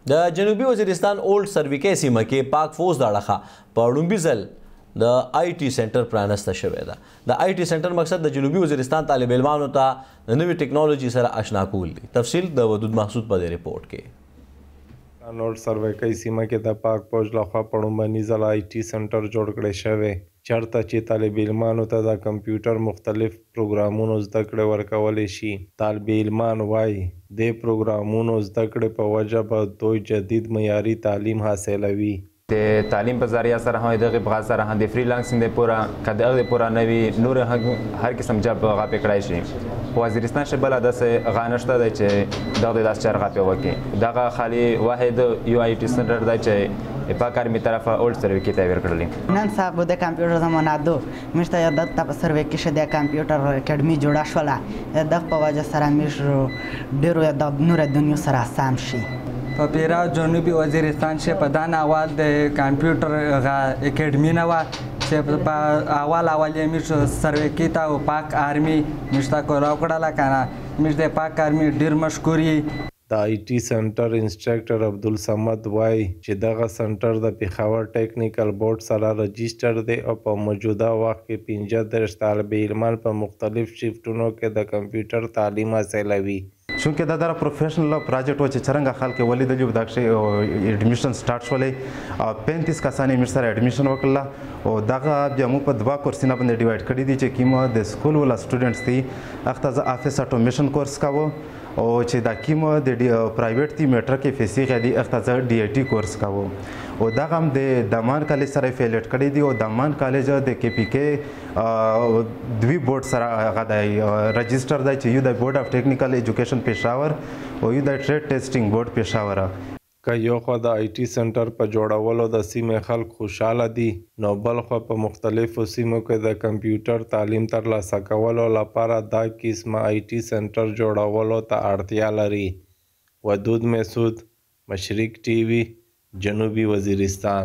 د جنوبي وزیرستان اولډ سرویکې سیمه کې پاک فوز د اړخه په لومړي ځل د آی ټي سنټر پرانسته شوی ده. د آی ټي سنټر مقصد د جنوبي وزیرستان طالب علمانو ته د نوې ټیکنالوژي سره آشنا کول دي. تفصیل د ودود محسود په دې رپورټ کې. اولډ سرویکې سیمه کې د پاک فوج لخوا په لومړني ځل آی ټي سنټر جوړ کړی شوی چېرته چې طالب علمانو ته د کمپیوټر مختلف پروګرامونو زده کړې ورکولی شي. طالب علمان وایي دې پروګرامونو زده کړې په وجه به دوی جدید معیاري تعلیم حاصلوي. د تعلیم په ذریعه سره هم دغه بغا سره هم د فریلانسینګ د پورا کده د پورا نوی نور هر قسم جاب غا پکړای شي. وزیرستان شبل داسې غانشته دی چې دغه داس چرغه په وکی دغه خالی واحد یو آی ټي سنټر دی چې پاکار می طرفه اولډ سرویکې ته ورکړلې. نن سبا د کمپیوټر زمانه دو مشته یاد ته په سرویکې شه د کمپیوټر اکیډمي جوړه شوله د په وجه سره مش ډیرو د نور دنیا سره سم شي. په پیرا جنوبي وزیرستان شه په دان اول د کمپیوټر اکیډمي نه و چې په اول یې مش سرویکې ته او پاک آرمي مشته کولا کړه کنه مش د پاک آرمي ډیر مشکوري. د آی ټي سنټر انسټرکټر عبدالصمد وایي چې دغه سنټر د پېښور ټیکنیکل بورډ سره رجسټر دی او په موجوده وخت کې 35 طالب علمان په مختلف شیفټونو کې د کمپیوټر تعلیم حاصلوي. چونکه دا در پروفیشنل پروجیکټ و چې څرنګه خلک ولیدلی دغه اډمیشن سٹارټ شولې 35 کسانې مې سره اډمیشن وکړله او دغه بیا موږ په دوه کورسونه باندې ډیوایډ کړي دي چې کومه د سکول ولا سټوډنټس دي هغه ته افیس اټومیشن کورس کاوه او چې دا کومه د پرایویټ دي میټر کې فیسي غدي هغه ته ډي ای ټي کورس کاوه او دغه هم د دمان کالج سره افیلیټ کړي دي او دمان کالج د کې پی کې دوی بورډ سره هغه د رجسټر دی چې یو د بورډ اف ټیکنیکل ایجوکیشن پېښور او یو د ټریډ ټیسټینګ بورډ پېښور. که یو خوا د آی ټي سنټر په جوړولو د سیمې خلک خوشحاله دي نو بل خوا په مختلفو سیمو کې د کمپیوټر تعلیم ترلاسه کولو لپاره دا قسمه آی ټي سنټر جوړولو ته اړتیا لري. ودود محسود، مشرق ټي وي، جنوبي وزیرستان.